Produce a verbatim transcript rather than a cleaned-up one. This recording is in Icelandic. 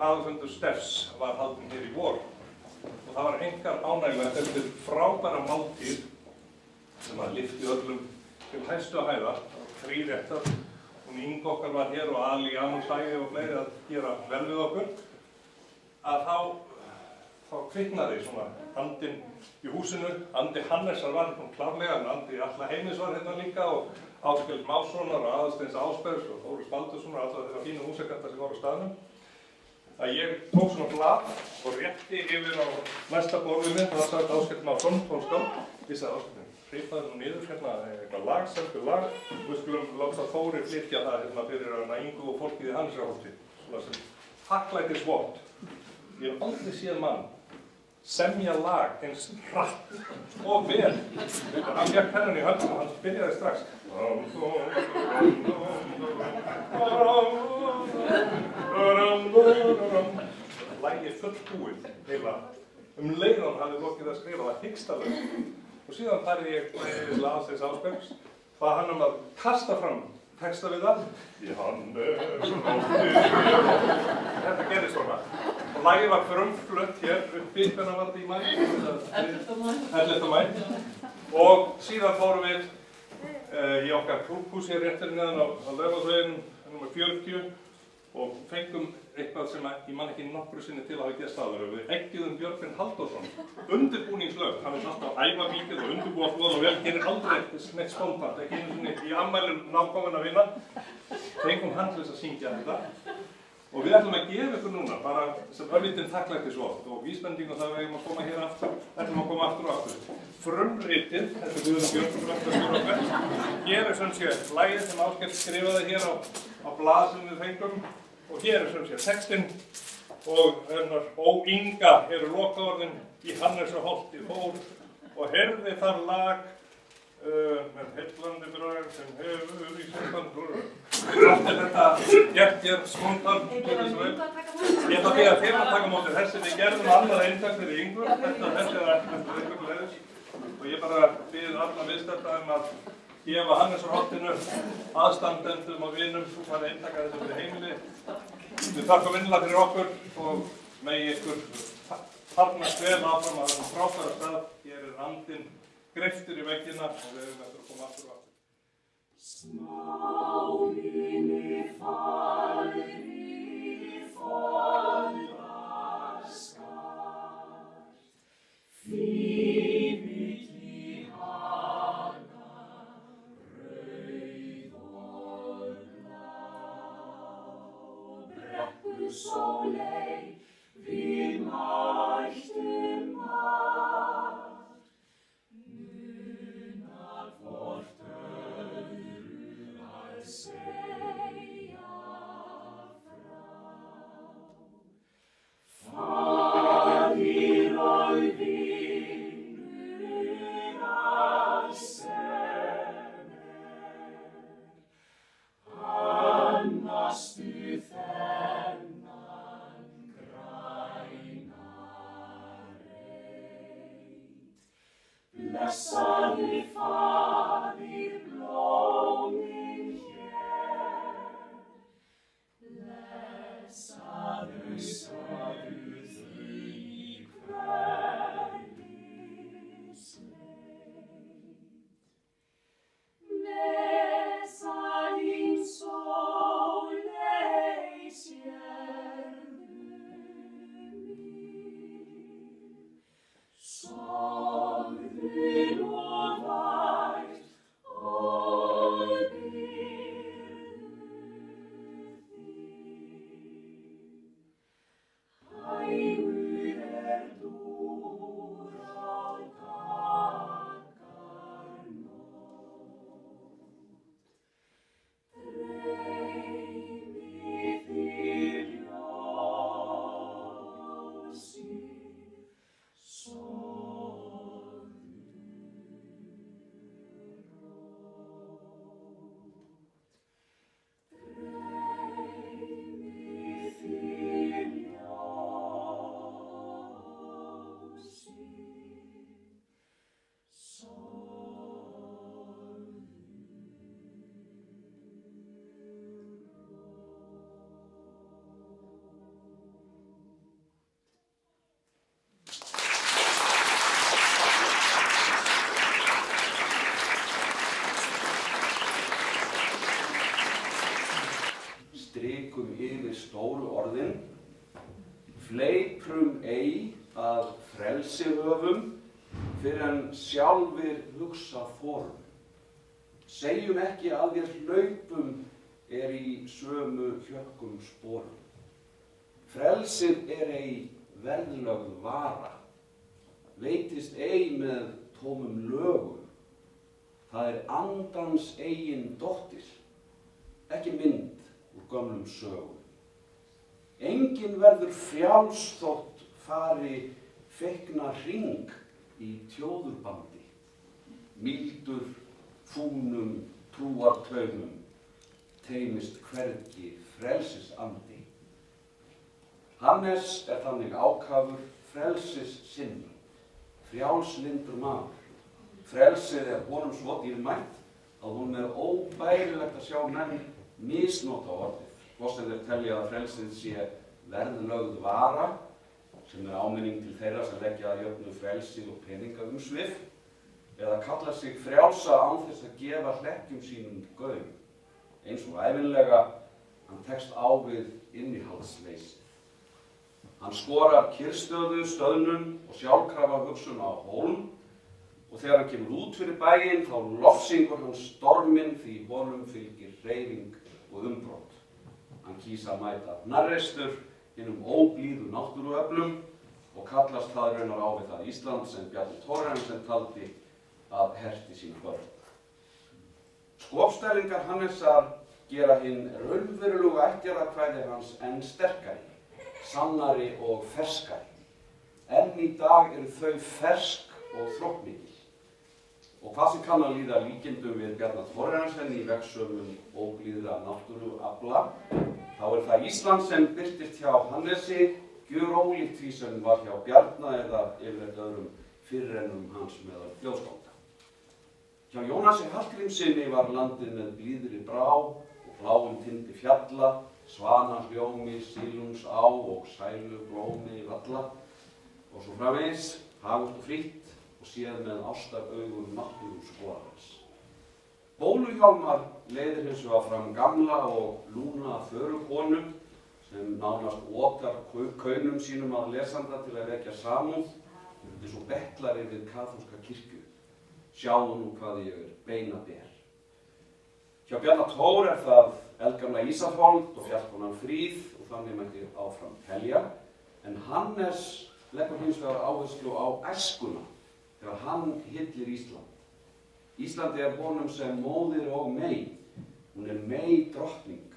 aðalfundur Steffs var haldinn hér í vor og það var einkar ánægjulegt eftir frábæra máltíð sem að lyfti öllum til hæstu að hæða, þríréttar. Hún Inga okkar var hér og Ali Janúsægi og fleiri að gera vel við okkur, að þá, þá kviknaði svona andinn í húsinu. Andi Hannesar var hérna klárlega, en andi Alla Heimis var hérna líka og Ásgeir Mássonar og Aðalsteins Ásbergs og Þóris Baldurssonar og alltaf þeirra fínu húsakarta sem voru á staðnum. Að ég tók svona blað og rétti yfir á næsta borðinu, það sagði Ásgeir Másson, tónskáld. Ég sagði Ásgeir, hripaði nú niður hérna eitthvað lag, selgur lag, og við skulum láta Þóri flytja það hérna fyrir hana Ingu og fólkið í Hannesarholti, svona sem þakklætisvort. Ég hef aldrei séð mann semja lag eins hratt og vel. Hann fékk pennan í höndum og hann byrjaði strax. Lagið fullbúið heila. Um leið hann hafði lokið að skrifa það hikstalaust. Og síðan færði ég til Aðalsteins Ásbergs, bað hann um að kasta fram texta við það. Í Hannesarholti. Þetta gerðist svona. Og lagið var frumflutt hér uppi, hvenær var þetta í maí? ellefta maí. Og síðan fórum við uh, í okkar klúbbhús hér réttir neðan á, á Laugaveginn, númer fjörutíu, og fengum eitthvað sem ég man ekki nokkru sinni til að hafa gert áður. Við eggjuðum Björgvin Halldórsson, undirbúningslög. Hann er alltaf að æfa mikið og undirbúa flóð og vel, gerir aldrei neitt spontant, ekki einu sinni í afmælum nákominn að vinna. Fengum hann til þess að syngja þetta. Og við ætlum að gefa ykkur núna, bara sem örlítinn þakklætisvort og vísbending og það við eigum að koma hér aftur, ætlum að koma aftur og aftur. Frumritið, þetta er Guðrún Björnsdóttir okkar, hér er sem sé lagið sem Ásgeir skrifaði hér á, á blað sem við fengum, og hér er sem sé textinn, og hennar Ó Inga eru lokaorðin í Hannesarholti fór og heyrði þar lag uh, með heillandi brag sem hefur í sérstann brúður. Allt er þetta gert hér spontan. Ég ætla því að þeim að taka mótið þessi. Við gerðum annað eintak fyrir Ingu, þetta þessi er eftir einhverju leiðis. Og ég bara bið alla viðstadda um að gefa Hannesarholtinu, aðstandendum og vinum, það eintaka þessu fyrir heimili. Við þakkum innilega fyrir okkur og megi ykkur farnast vel áfram að þessum frábæra stað. Hér er andinn greiftur í veggina og við erum eftir að koma aftur og aftur. Smávinni færi forðaskart, fímill í haga, rauð og blá, brekkusóley við mættum margt, munar hvort segja frá. Faðir og vinur að sem er, annastu þennan græna reit. Blessaðu faðir blómin blessaðu sögðu þau í kveldisleit. Messaðin sóley sérðu mín, sofðu nú vært frelsi höfum fyrir en sjálfir hugsa forum. Segjum ekki að við hlaupum er í sömu hjörkum sporum. Frelsið er ei verðlögð vara, veitist ei með tómum lögum. Það er andans eigin dóttir, ekki mynd úr gömlum sögum. Enginn verður frjáls þótt fari feikna hring í tjóðurbandi, mildur fúnum trúartaumum, teymist hvergi frelsisandi. Hannes er þannig ákafur frelsis sinni, frjálslyndur maður. Frelsið er honum svo dýrmætt að honum er óbærilegt að sjá menn misnota orðið. Hvort sem þeir telja að frelsið sé verðlögð vara, sem er áminning til þeirra sem leggja að jöfnu frelsið og peningaumsvif, eða kalla sig frjálsa án þess að gefa hlekkjum sínum gaum, eins og ævinlega hann tekst á við innihaldsleysið. Hann skorar kyrrstöðu, stöðnun og sjálfkrafa hugsun á hólm, og þegar hann kemur út fyrir bæinn þá lofsyngur hann storminn því honum fylgir hreyfing og umbrot. Hann kýs að mæta hnarreistur hinum óblíðu náttúruöflum og kallast það raunar á við það Ísland sem Bjarni Thorarensen taldi að herti sín börn. Skopstælingar Hannesar gera hinn raunverulega ættjarðarkvæði hans enn sterkari, sannari og ferskari. Enn í dag eru þau fersk og þróttmikil. Og hvað sem kann að líða líkindum við Bjarna Thorarensen í vegsögum óblíðra náttúruafla, þá er það Ísland sem birtist hjá Hannesi gjörólíkt því sem var hjá Bjarna eða yfirleitt öðrum fyrirrennum hans meðal þjóðskálda. Hjá Jónasi Hallgrímssyni var landið með blíðri brá og bláum tindi fjalla, svanahljómi, sílungsá og sælublómi valla og svo framvegis, hagurt og frítt og séð með ástaraugum náttúruskoðarans. Bóluhjálmar leiðir hins vegar fram gamla og lúna förukonu sem nánast otar kaunum sínum að lesanda til að vekja samúð eins og betlari við kaþólska kirkju. Sjáðu nú hvað ég er beinaber. Hjá Bjarna Thor er það eldgamla Ísafold og fjallkonan Fríð og þannig mætti áfram telja, en Hannes leggur hins vegar áherslu á æskuna þegar hann hyllir Ísland. Íslandi er honum sem móðir og mey. Hún er mey drottning